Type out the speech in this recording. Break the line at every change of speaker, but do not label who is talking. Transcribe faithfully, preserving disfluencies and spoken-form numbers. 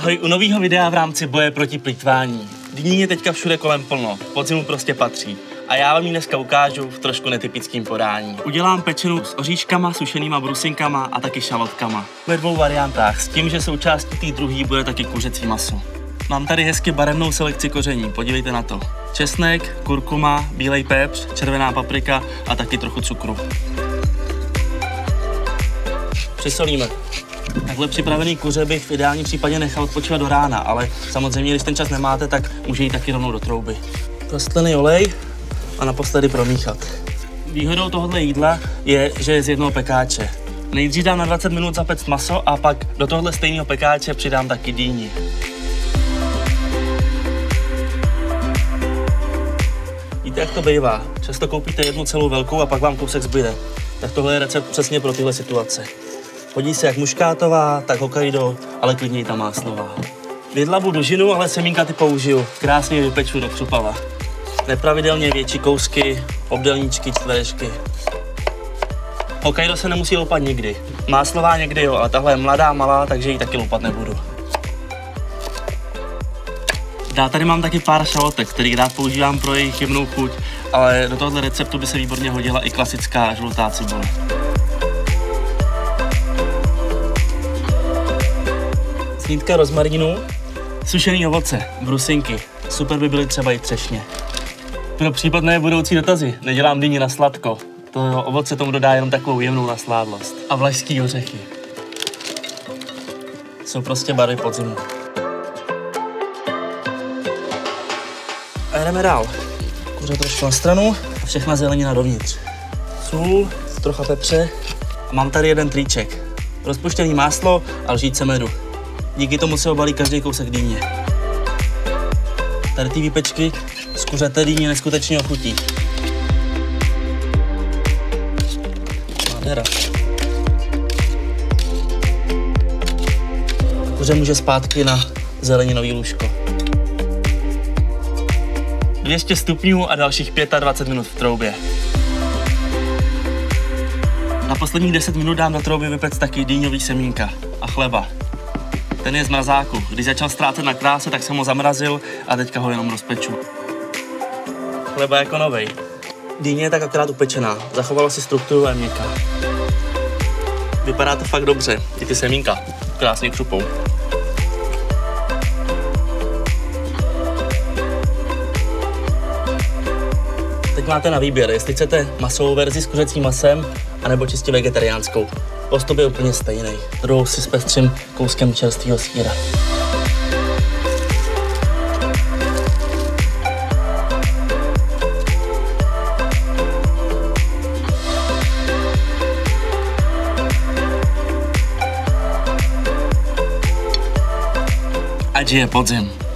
Ahoj, u nového videa v rámci boje proti plýtvání. Dýní je teďka všude kolem plno, podzimu prostě patří. A já vám ji dneska ukážu v trošku netypickém podání. Udělám pečenu s oříškama, sušenýma brusinkama a taky šalotkama. Ve dvou variantách, s tím, že součástí té druhé bude taky kuřecí maso. Mám tady hezky barevnou selekci koření, podívejte na to. Česnek, kurkuma, bílej pepř, červená paprika a taky trochu cukru. Přisolíme. Takhle připravený kuře bych v ideálním případě nechal odpočívat do rána, ale samozřejmě, když ten čas nemáte, tak může jít taky rovnou do trouby. Rostlinný olej a naposledy promíchat. Výhodou tohohle jídla je, že je z jednoho pekáče. Nejdřív dám na dvacet minut zapéct maso a pak do tohohle stejného pekáče přidám taky dýni. Víte, jak to bývá? Často koupíte jednu celou velkou a pak vám kousek zbyde. Tak tohle je recept přesně pro tyhle situace. Hodí se jak muškátová, tak Hokkaido, ale klidně i ta máslová. Vědlavu dužinu, ale semínka ty použiju. Krásně vypeču do křupava. Nepravidelně větší kousky, obdélníčky, čtverečky. Hokkaido se nemusí loupat nikdy. Máslová někdy jo, ale tahle je mladá, malá, takže ji taky loupat nebudu. Já tady mám taky pár šalotek, který rád používám pro jejich jemnou chuť, ale do tohoto receptu by se výborně hodila i klasická žlutá cibule. Snídka rozmarínu, sušený ovoce, brusinky. Super by byly třeba i třešně. Pro případné budoucí dotazy, nedělám dýni na sladko. To ovoce tomu dodá jenom takovou jemnou nasládlost. A vlašský ořechy. Jsou prostě barvy podzimu. A jdeme dál. Kuře trošku na stranu a všechna zelenina dovnitř. Sůl, trocha pepře a mám tady jeden trýček. Rozpuštěný máslo a lžíce medu. Díky tomu se obalí každý kousek dýně. Tady ty výpečky z kuřete dýně neskutečně ochutí. Nádhera. Kuře může zpátky na zeleninový lůžko. dvě stě stupňů a dalších dvacet pět minut v troubě. Na posledních deset minut dám do trouby vypéct taky dýňový semínka a chleba. Ten je z mrazáku. Když začal ztrácet na kráse, tak jsem ho zamrazil a teďka ho jenom rozpeču. Chleba jako novej. Dýně je tak akorát upečená. Zachovalo si strukturu a je měkká. Vypadá to fakt dobře. I ty semínka. Krásně křupou. Teď máte na výběr, jestli chcete masovou verzi s kuřecím masem, anebo čistě vegetariánskou. Postup je úplně stejný. Druhou si zpestřím kouskem čerstvého sýra. Ať je podzim.